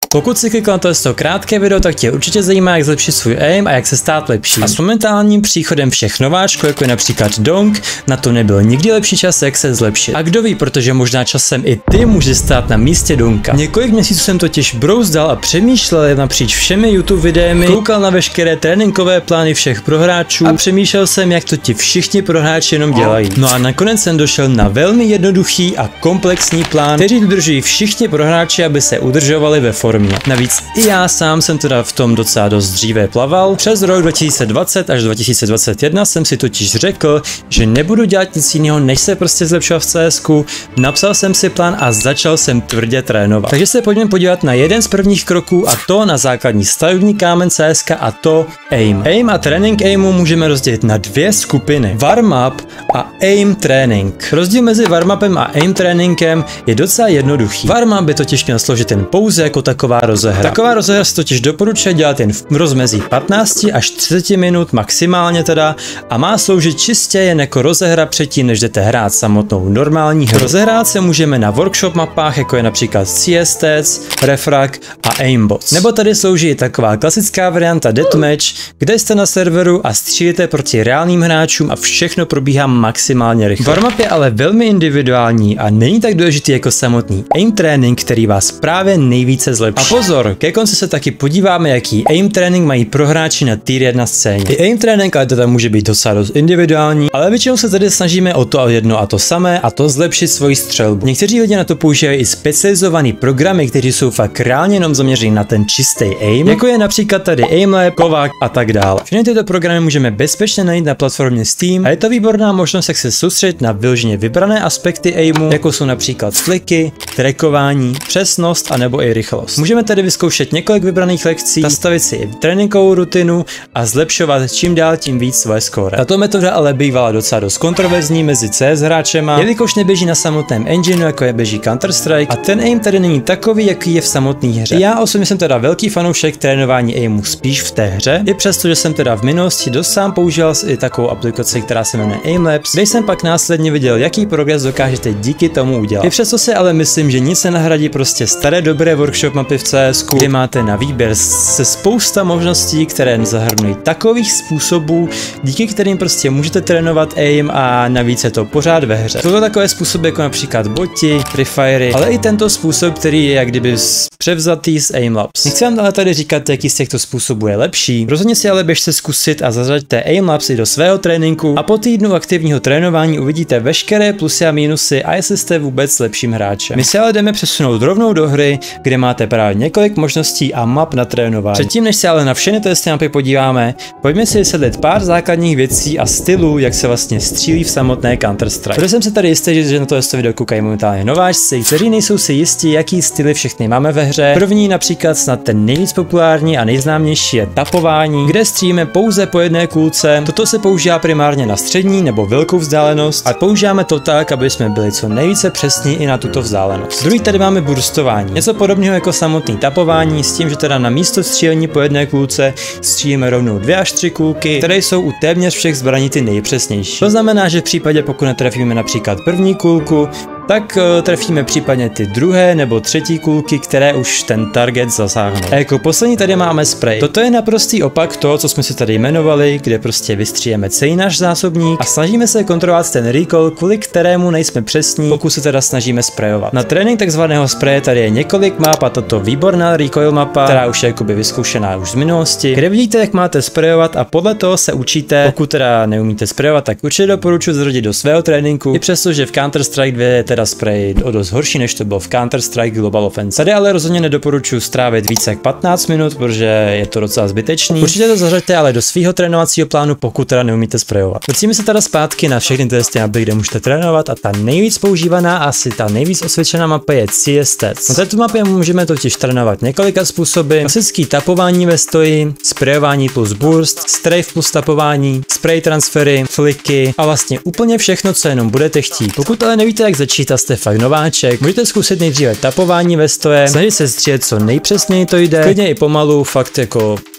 Pokud si klikl na to krátké video, tak tě určitě zajímá, jak zlepšit svůj aim a jak se stát lepší. A s momentálním příchodem všech nováčků, jako je například Dong, na to nebyl nikdy lepší čas, jak se zlepšit. A kdo ví, protože možná časem i ty můžeš stát na místě Donka. Několik měsíců jsem totiž brouzdal a přemýšlel napříč všemi YouTube videemi, koukal na veškeré tréninkové plány všech prohráčů a přemýšlel jsem, jak to ti všichni prohráči jenom dělají. No a nakonec jsem došel na velmi jednoduchý a komplexní plán, který dodržují všichni prohráči, aby se udržovali ve formě. Navíc i já sám jsem teda v tom docela dost dříve plaval. Přes rok 2020 až 2021 jsem si totiž řekl, že nebudu dělat nic jiného, než se prostě zlepšovat v CSku. Napsal jsem si plán a začal jsem tvrdě trénovat. Takže se pojďme podívat na jeden z prvních kroků, a to na základní stavební kámen CSka, a to aim. Aim a trénink aimu můžeme rozdělit na dvě skupiny. Warm-up a aim trénink. Rozdíl mezi warm-upem a aim tréninkem je docela jednoduchý. Warm-up by totiž měl sloužit jen pouze jako taková rozehra. Taková rozehra se totiž doporučuje dělat jen v rozmezí 15 až 30 minut maximálně teda a má sloužit čistě jen jako rozehra předtím, než jdete hrát samotnou normální hru. Rozehrát se můžeme na workshop mapách, jako je například CS Stats, Refrag a Aimbot. Nebo tady slouží taková klasická varianta Deathmatch, kde jste na serveru a střílíte proti reálným hráčům a všechno probíhá maximálně rychle. Warm-up je ale velmi individuální a není tak důležitý jako samotný aim trénink, který vás právě nejvíce zlepší. A pozor, ke konci se taky podíváme, jaký aim trénink mají prohráči na tier 1 scéně. I aim trénink ale teda může být docela dost individuální, ale většinou se tady snažíme o to jedno a to samé, a to zlepšit svoji střelbu. Někteří lidé na to používají i specializované programy, kteří jsou fakt reálně jenom zaměření na ten čistý aim, jako je například tady Aimlab, Kovac a tak dále. Všechny tyto programy můžeme bezpečně najít na platformě Steam a je to výborná možnost, jak se soustředit na vyloženě vybrané aspekty aimu, jako jsou například fliky, trackování, přesnost a nebo i rychlost. Můžeme tedy vyzkoušet několik vybraných lekcí, nastavit si i tréninkovou rutinu a zlepšovat čím dál tím víc svoje skóre. Tato metoda ale bývala docela dost kontroverzní mezi CS hráčema, jelikož neběží na samotném engineu, jako je běží Counter-Strike, a ten aim tady není takový, jaký je v samotné hře. Já osobně jsem teda velký fanoušek trénování aimu spíš v té hře, i přesto, že jsem teda v minulosti dost sám používal i takovou aplikaci, která se jmenuje Aimlabs, kde jsem pak následně viděl, jaký progres dokážete díky tomu udělat. I přesto si ale myslím, že nic nenahradí prostě staré dobré workshop mapy v CSku, kde máte na výběr se spousta možností, které zahrnují takových způsobů, díky kterým prostě můžete trénovat aim a navíc je to pořád ve hře. Jsou to takové způsoby jako například boti, Free Fire, ale i tento způsob, který je jak kdyby převzatý z Aimlabs. Nechci vám ale tady říkat, jaký z těchto způsobů je lepší. Rozhodně si ale běžte zkusit a zařaďte Aimlabs i do svého tréninku a po týdnu aktivního trénování uvidíte veškeré plusy a mínusy a jestli jste vůbec lepším hráčem. My si ale jdeme přesunout rovnou do hry, kde máte právě několik možností a map na trénování. Předtím, než se ale na všechny testy mapy podíváme, pojďme si vysvětlit pár základních věcí a stylů, jak se vlastně střílí v samotné Counter-Strike. Protože jsem se tady jistý, že na to video koukají momentálně nováčci, kteří nejsou si jistí, jaký styly všechny máme ve hře. První, například snad ten nejvíc populární a nejznámější, je tapování, kde střílíme pouze po jedné kulce. Toto se používá primárně na střední nebo velkou vzdálenost a používáme to tak, aby jsme byli co nejvíce přesní i na tuto vzdálenost. Druhý tady máme burstování. Něco podobného jako samotný tapování, s tím, že teda na místo střílení po jedné kulce střílíme rovnou 2 až 3 kulky, které jsou u téměř všech zbraní ty nejpřesnější. To znamená, že v případě, pokud netrefíme například první kulku, tak trefíme případně ty druhé nebo třetí kulky, které už ten target zasáhnou. A jako poslední tady máme spray. Toto je naprostý opak toho, co jsme si tady jmenovali, kde prostě vystříjeme celý náš zásobník a snažíme se kontrolovat ten recoil, kvůli kterému nejsme přesní, pokud se teda snažíme sprayovat. Na trénink takzvaného spraye tady je několik map a toto výborná recoil mapa, která už je jakoby vyzkoušená už z minulosti, kde vidíte, jak máte sprayovat a podle toho se učíte. Pokud teda neumíte sprayovat, tak určitě doporučuji zařadit do svého tréninku, i přesto, že v Counter-Strike 2 je teda spray o dost horší, než to bylo v Counter-Strike Global Offensive. Tady ale rozhodně nedoporučuji strávit více jak 15 minut, protože je to docela zbytečný. Určitě to zařaďte ale do svého trénovacího plánu, pokud teda neumíte sprayovat. Vracíme se teda zpátky na všechny testy mapy, kde můžete trénovat, a ta nejvíc používaná, asi ta nejvíc osvědčená mapa je CS Stats. Na této mapě můžeme totiž trénovat několika způsoby: klasický tapování ve stoji, sprayování plus burst, strafe plus tapování, spray transfery, fliky a vlastně úplně všechno, co jenom budete chtít. Pokud ale nevíte, jak začít a jste fakt nováček, můžete zkusit nejdříve tapování ve stoje, snažit se střílet co nejpřesněji to jde, klidně i pomalu, fakt jako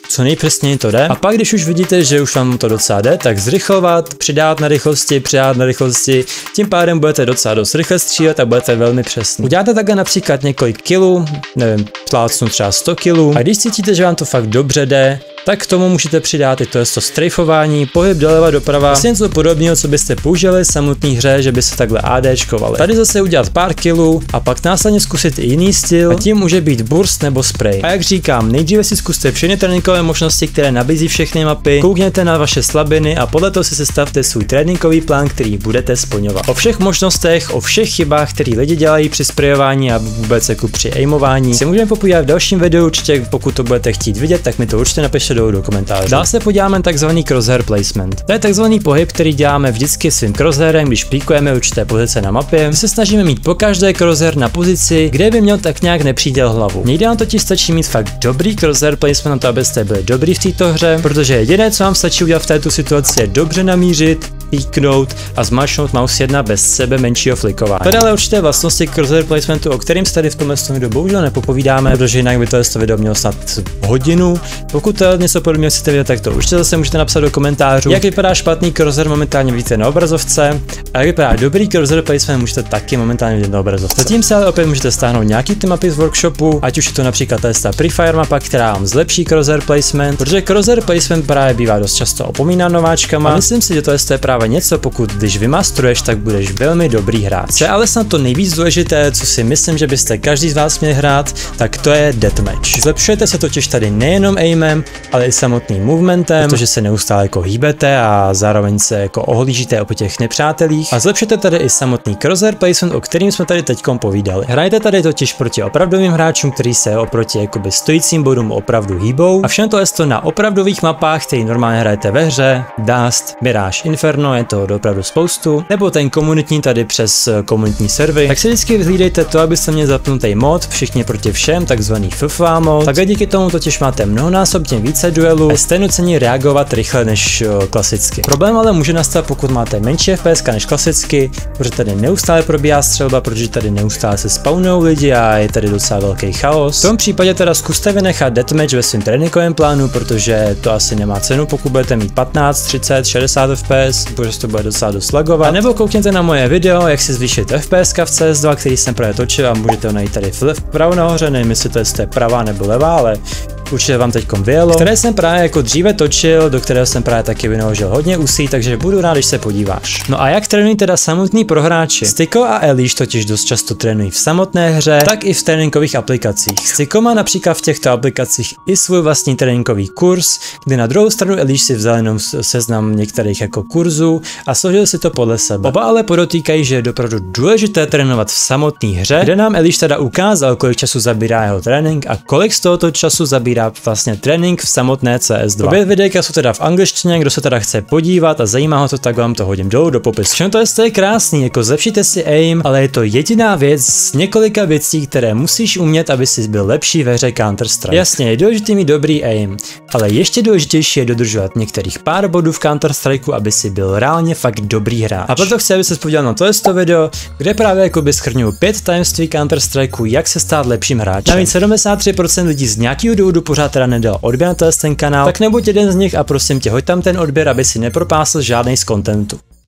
co nejpřesněji to jde. A pak, když už vidíte, že už vám to docela jde, tak zrychlovat, přidat na rychlosti, tím pádem budete docela dost rychle střílet a budete velmi přesný. Uděláte takhle například několik kilů, nevím, plácnu třeba 100 kilů, a když cítíte, že vám to fakt dobře jde, tak k tomu můžete přidat i to strafování, pohyb doleva doprava, vlastně něco podobného, co byste použili v samotné hře, že by se takhle ADčkovali. Tady zase udělat pár kilů a pak následně zkusit i jiný styl, a tím může být burst nebo spray. A jak říkám, nejdříve si zkuste všechny tréninkové možnosti, které nabízí všechny mapy, koukněte na vaše slabiny a podle toho si sestavte svůj tréninkový plán, který budete splňovat. O všech možnostech, o všech chybách, které lidi dělají při sprayování a vůbec jako při aimování, si můžeme popovídat v dalším videu, určitě pokud to budete chtít vidět, tak mi to určitě napište do komentářů. Dál se podíváme na takzvaný crosshair placement. To je takzvaný pohyb, který děláme vždycky svým crosshairem, když píkujeme určité pozice na mapě. My se snažíme mít po každé crosshair na pozici, kde by měl tak nějak nepříděl hlavu. Někdy nám totiž stačí mít fakt dobrý crosshair placement na to, abyste byli dobrý v této hře, protože jediné, co vám stačí udělat v této situaci, je dobře namířit, píknout a zmačknout mouse 1 bez sebe menšího flikování. Tady ale určité vlastnosti crosshair placementu, o kterým se tady v tomhle videu bohužel nepopovídáme, protože jinak by to video mělo snad hodinu. Pokud něco podobného chcete vidět, tak to určitě zase můžete napsat do komentářů. Jak vypadá špatný crosshair, momentálně vidíte na obrazovce, a jak vypadá dobrý crosshair placement, můžete taky momentálně vidět na obrazovce. Zatím se ale opět můžete stáhnout nějaký ty mapy z workshopu, ať už je to například ta Prefire mapa, která vám zlepší crosshair placement, protože crosshair placement právě bývá dost často opomínán nováčkama. A myslím si, že to je právě něco, pokud když vymastruješ, tak budeš velmi dobrý hráč. Co je ale snad to nejvíc důležité, co si myslím, že byste každý z vás měli hrát, tak to je deathmatch. Zlepšujete se totiž tady nejenom aimem, ale i samotným movementem, protože se neustále jako hýbete a zároveň se jako ohlížíte po těch nepřátelích. A zlepšujete tady i samotný crosshair placement, o kterým jsme tady teďkom povídali. Hrajete tady totiž proti opravdovým hráčům, kteří se oproti jakoby stojícím bodům opravdu hýbou. A všechno to je to na opravdových mapách, který normálně hrajete ve hře, Dust, Mirage Inferno, je to opravdu spoustu, nebo ten komunitní tady přes komunitní servery. Tak si vždycky vyhlídejte to, abyste měli zapnutý mod všichni proti všem, takzvaný FFA mod. Takhle díky tomu totiž máte mnohonásobně více duelů a jste nuceni reagovat rychle než klasicky. Problém ale může nastat, pokud máte menší FPS než klasicky, protože tady neustále probíhá střelba, protože tady neustále se spawnují lidi a je tady docela velký chaos. V tom případě teda zkuste vynechat deathmatch ve svém tréninkovém plánu, protože to asi nemá cenu, pokud budete mít 15, 30, 60 FPS, protože to bude docela dost lagovat. A nebo koukněte na moje video, jak si zvýšit FPS v CS2, který jsem právě točil, a můžete ho najít tady vpravo nahoře, nevím, jestli to je pravá nebo levá, ale určitě vám teďkom vyjelo, které jsem právě jako dříve točil, do kterého jsem právě taky vynaložil hodně úsilí, takže budu rád, když se podíváš. No a jak trénují teda samotní prohráči? Styko a Eliš totiž dost často trénují v samotné hře, tak i v tréninkových aplikacích. Styko má například v těchto aplikacích i svůj vlastní tréninkový kurz, kde na druhou stranu Eliš si vzal jenom seznam některých jako kurzů a složil si to podle sebe. Oba ale podotýkají, že je opravdu důležité trénovat v samotné hře, kde nám Eliš teda ukázal, kolik času zabírá jeho trénink a kolik z tohoto času zabírá vlastně trénink v samotné CS2. Obě videjka jsou teda v angličtině, kdo se teda chce podívat a zajímá ho to, tak vám to hodím dolů do popisu. Všechno to je krásný, jako zlepšíte si aim, ale je to jediná věc z několika věcí, které musíš umět, aby si byl lepší ve hře Counter-Strike. Jasně, je důležitý mít dobrý aim, ale ještě důležitější je dodržovat některých pár bodů v Counter-Strikeu, aby si byl reálně fakt dobrý hráč. A proto chci, aby se podíval na to video, kde právě jakoby shrnu 5 tajemství Counter-Strikeu, jak se stát lepším hráčem. Navíc 73% lidí z nějakého důvodu pořád teda nedal odběr na ten kanál, tak nebuď jeden z nich a prosím tě, hoď tam ten odběr, aby si nepropásl žádnej z kontentu.